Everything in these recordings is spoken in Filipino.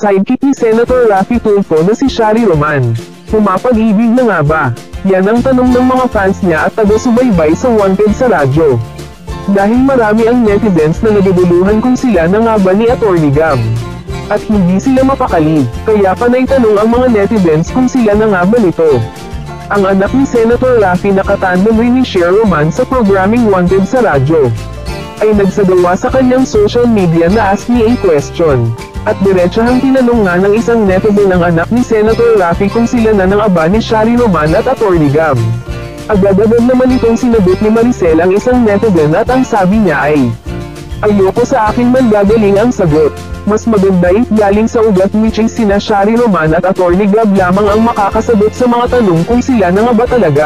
sidekick ni Senator Raffy Tulfo na si Shari Roman. Pumapag-ibig na nga ba? Yan ang tanong ng mga fans niya at taga-subaybay sa Wanted sa radyo. Dahil marami ang netizens na naguguluhan kung sila na nga ba ni Atty. Gab. At hindi sila mapakali, kaya panay tanong ang mga netizens kung sila na nga ba nito. Ang anak ni Senator Raffy na katandem rin ni Cher Roman sa programming Wanted sa radyo, ay nagsagawa sa kanyang social media na Ask Me a Question. At diretsahang tinanong nga ng isang netizen ang anak ni Senator Raffy kung sila na ng aba ni Shari Roman at Atty. Gab. Agad-agad naman itong sinagot ni Maricel ang isang netizen at ang sabi niya ay, "Ayoko sa akin man gagaling ang sagot. Mas maganda if galing sa ugat which is sina Shari Roman at Atty. Gab lamang ang makakasagot sa mga tanong kung sila na nga ba talaga."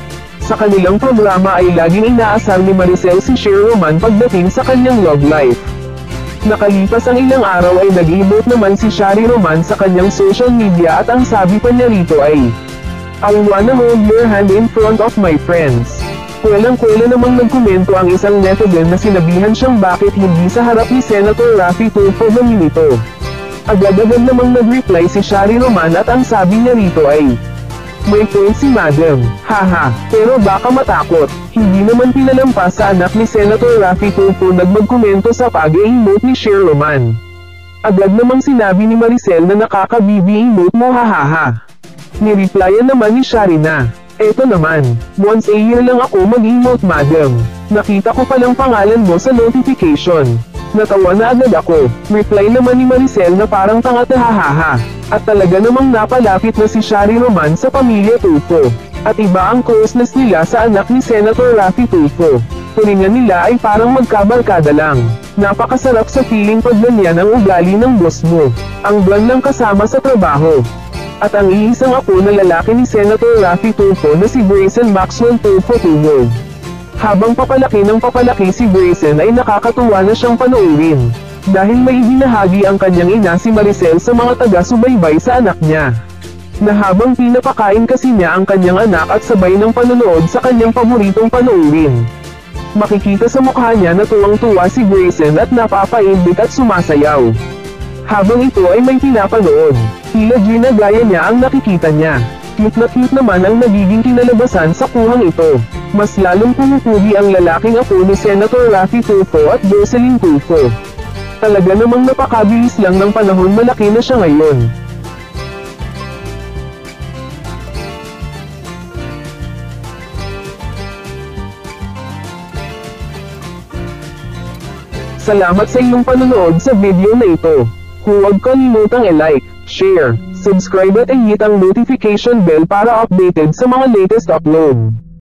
Sa kanilang programa ay laging inaasar ni Maricel si Cher Roman pagdating sa kanyang love life. Nakalipas ang ilang araw ay nag-emote naman si Shari Roman sa kanyang social media at ang sabi pa niya rito ay, "I wanna hold your hand in front of my friends." Kwelang-kwela namang nagkomento ang isang netizen na sinabihan siyang bakit hindi sa harap ni Senator Raffy Tulfo namin ito. Agad-agad namang nag-reply si Shari Roman at ang sabi niya rito ay, "May point si Madam, haha, pero baka matakot." Hindi naman pinalampas sa anak ni Senator Raffy Tulfo nagmagkomento sa pag-emote ni Cher Roman. Agad namang sinabi ni Maricel na nakaka-BB emote mo hahaha. Nireplyan naman ni Shari na, "Eto naman, once a year lang ako mag-emote Madam. Nakita ko palang pangalan mo sa notification. Natawa na agad ako." Reply naman ni Maricel na parang tanga hahaha. At talaga namang napalapit na si Shari Roman sa pamilya Tulfo. At iba ang closeness nila sa anak ni Senator Raffy Tulfo. Turingan nila ay parang magkabarkada lang. Napakasarap sa feeling pag ganyan ang ugali ng boss mo. Ang buwan lang kasama sa trabaho. At ang iisang apo na lalaki ni Senator Raffy Tulfo na si Grayson Maxwell Tulfo Tumol. Habang papalaki ng papalaki si Grayson ay nakakatuwa na siyang panoorin. Dahil may ibinahagi ang kanyang ina si Maricel sa mga taga-subaybay sa anak niya. Na habang pinapakain kasi niya ang kanyang anak at sabay ng panonood sa kanyang paboritong panoorin. Makikita sa mukha niya na tuwang-tuwa si Grayson at napapaibig at sumasayaw. Habang ito ay may pinapanood, tila ginagaya niya ang nakikita niya. Cute na cute naman ang nagiging kinalabasan sa kuhang ito. Mas lalong pumupugi ang lalaking apo ni Senator Raffy Tulfo at Jocelyn Tulfo. Talaga namang napakabilis lang ng panahon, malaki na siya ngayon. Salamat sa iyong panonood sa video na ito. Huwag kalimutang i-like, share, subscribe at i-hit ang notification bell para updated sa mga latest upload.